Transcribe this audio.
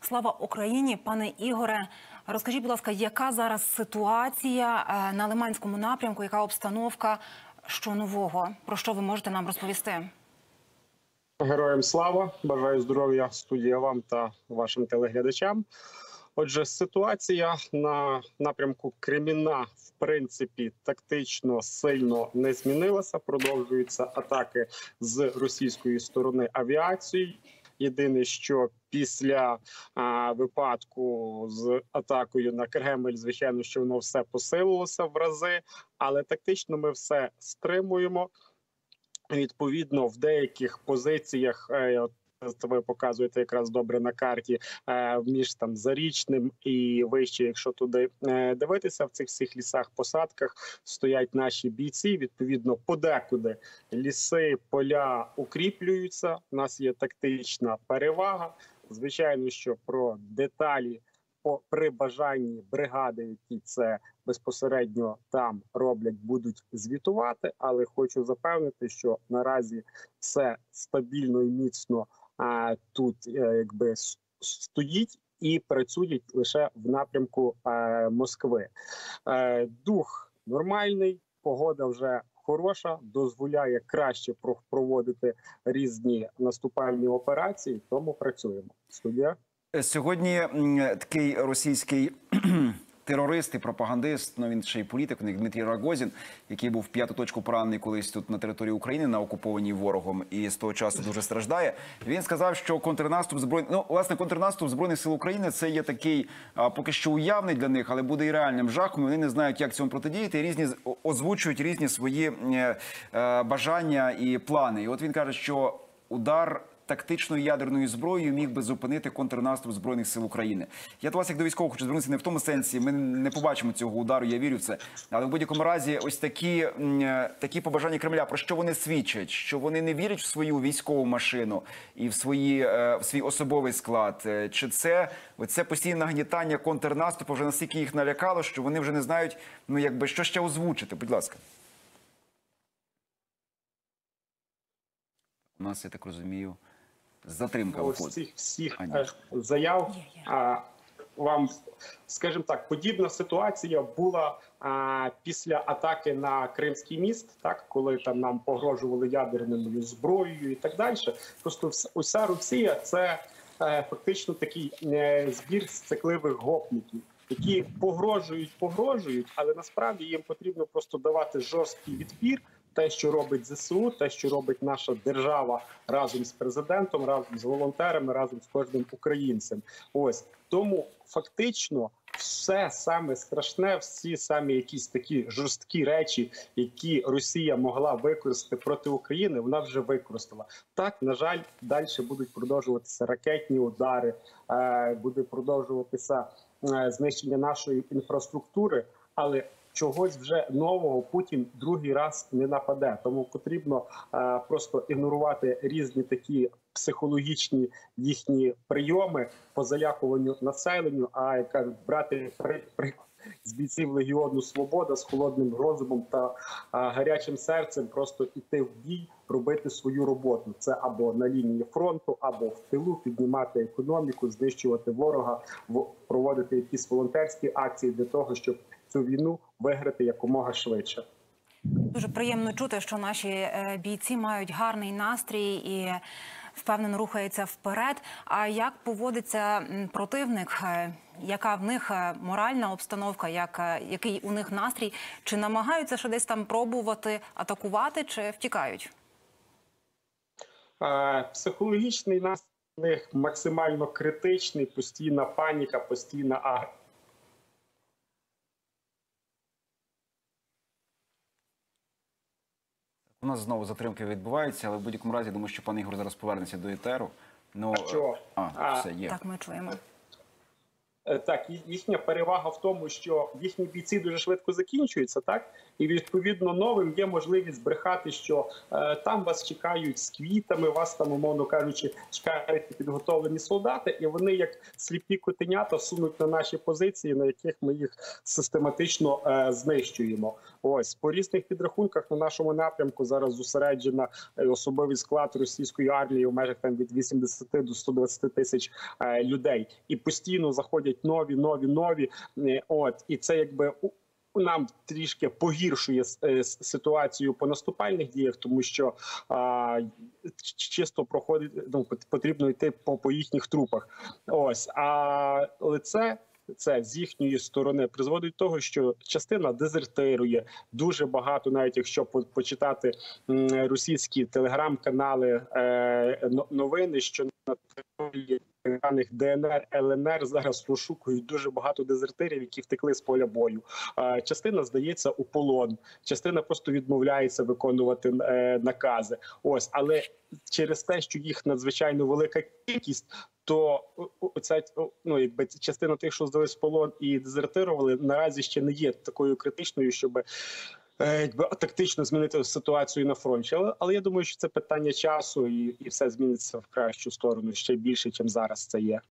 Слава Україні! Пане Ігоре, розкажіть, будь ласка, яка зараз ситуація на Лиманському напрямку, яка обстановка, що нового? Про що ви можете нам розповісти? Героям слава! Бажаю здоров'я, студія, вам та вашим телеглядачам. Отже, ситуація на напрямку Кремінна, в принципі, тактично сильно не змінилася. Продовжуються атаки з російської сторони авіацією. Єдине, що після випадку з атакою на Кремль, звичайно, що воно все посилилося в рази, але тактично ми все стримуємо. Відповідно, в деяких позиціях, ви показуєте якраз добре на карті, між там Зарічним і вище, якщо туди дивитися, в цих всіх лісах, посадках стоять наші бійці. Відповідно, подекуди ліси, поля укріплюються. У нас є тактична перевага. Звичайно, що про деталі при бажанні бригади, які це безпосередньо там роблять, будуть звітувати, але хочу запевнити, що наразі все стабільно і міцно тут якби стоїть і працюють лише в напрямку Москви. Дух нормальний, погода вже хороша, дозволяє краще проводити різні наступальні операції, тому працюємо. Студія. Сьогодні такий російський терорист і пропагандист, він ще й політик, у них Дмитрій Рогозін, який був в п'яту точку поранений колись тут на території України, на окупованій ворогом, і з того часу дуже страждає. Він сказав, що контрнаступ контрнаступ Збройних сил України – це є такий поки що уявний для них, але буде і реальним жахом. Вони не знають, як цьому протидіяти, і озвучують різні свої бажання і плани. І от він каже, що удар тактичною ядерною зброєю міг би зупинити контрнаступ Збройних сил України. Я до вас, як до військового, хочу звернутися не в тому сенсі, ми не побачимо цього удару, я вірю в це. Але в будь-якому разі ось такі побажання Кремля, про що вони свідчать? Що вони не вірять в свою військову машину і в свій особовий склад? Чи це постійне нагнітання контрнаступу вже настільки їх налякало, що вони вже не знають, що ще озвучити? Будь ласка. У нас, я так розумію, затримка виходить. Ось цих всіх заяв вам, скажімо так, подібна ситуація була після атаки на Кримський міст, так, коли там нам погрожували ядерною зброєю і так далі. Просто уся Росія – це фактично такий збір сцикливих гопників, які погрожують, але насправді їм потрібно просто давати жорсткий відпір. Те, що робить ЗСУ, те, що робить наша держава разом з президентом, разом з волонтерами, разом з кожним українцем. Ось. Тому фактично все саме страшне, всі самі якісь такі жорсткі речі, які Росія могла використати проти України, вона вже використала. Так, на жаль, далі будуть продовжуватися ракетні удари, буде продовжуватися знищення нашої інфраструктури, але чогось вже нового Путін другий раз не нападе. Тому потрібно просто ігнорувати різні такі психологічні їхні прийоми по залякуванню населенню, а як кажуть, брати приклад з бійців Легіону Свобода з холодним розумом та гарячим серцем, просто йти в бій, робити свою роботу. Це або на лінії фронту, або в тилу, піднімати економіку, знищувати ворога, проводити якісь волонтерські акції для того, щоб цю війну виграти якомога швидше. Дуже приємно чути, що наші бійці мають гарний настрій і впевнено рухаються вперед. А як поводиться противник? Яка в них моральна обстановка? Який у них настрій? Чи намагаються ще десь там пробувати атакувати, чи втікають? Психологічний настрій у них максимально критичний, постійна паніка, постійна агресія. У нас знову затримки відбуваються, але в будь-якому разі, думаю, що пан Ігор зараз повернеться до етеру. Так, ми чуємо. Так, їхня перевага в тому, що їхні бійці дуже швидко закінчуються, так? І відповідно новим є можливість збрехати, що там вас чекають з квітами, вас там, умовно кажучи, чекають підготовлені солдати, і вони як сліпі котенята сунуть на наші позиції, на яких ми їх систематично знищуємо. Ось по різних підрахунках на нашому напрямку зараз зосереджена особовий склад російської армії у межах там від 80 до 120 тисяч людей, і постійно заходять нові. От і це якби нам трішки погіршує ситуацію по наступальних діях, тому що чисто потрібно йти по їхніх трупах. Ось, але це з їхньої сторони призводить до того, що частина дезертирує. Дуже багато, навіть якщо почитати російські телеграм-канали, новини, що на території ДНР, ЛНР зараз розшукують дуже багато дезертирів, які втекли з поля бою. Частина здається у полон, частина просто відмовляється виконувати накази. Ось, але через те, що їх надзвичайно велика кількість, то ця частина тих, що здались в полон і дезертирували, наразі ще не є такою критичною, щоб тактично змінити ситуацію на фронті. Але я думаю, що це питання часу, і все зміниться в кращу сторону ще більше, ніж зараз це є.